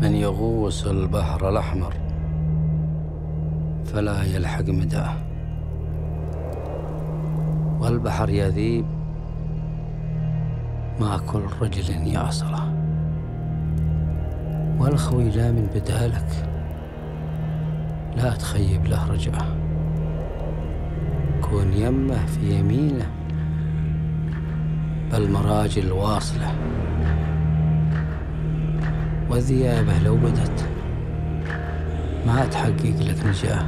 من يغوص البحر الأحمر فلا يلحق مداه، والبحر يذيب ما كل رجل يعصره، والخوي لا من بدالك لا تخيب له رجعه، كون يمه في يمينه بالمراجل واصله، وذيابه لو بدت ما تحقق لك نجاه،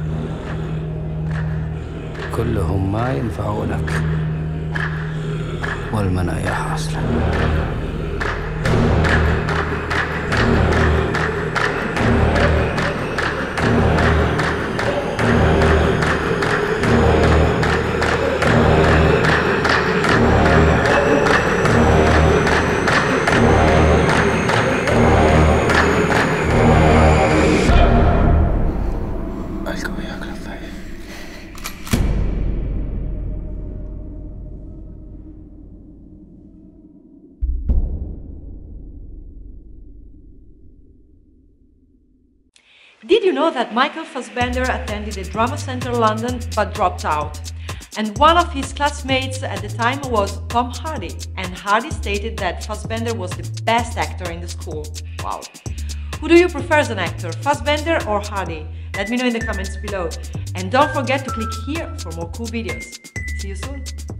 كلهم ما ينفعوا لك والمنايا حاصله. Did you know that Michael Fassbender attended the Drama Centre London but dropped out? And one of his classmates at the time was Tom Hardy, and Hardy stated that Fassbender was the best actor in the school. Wow. Who do you prefer as an actor, Fassbender or Hardy? Let me know in the comments below. And don't forget to click here for more cool videos. See you soon.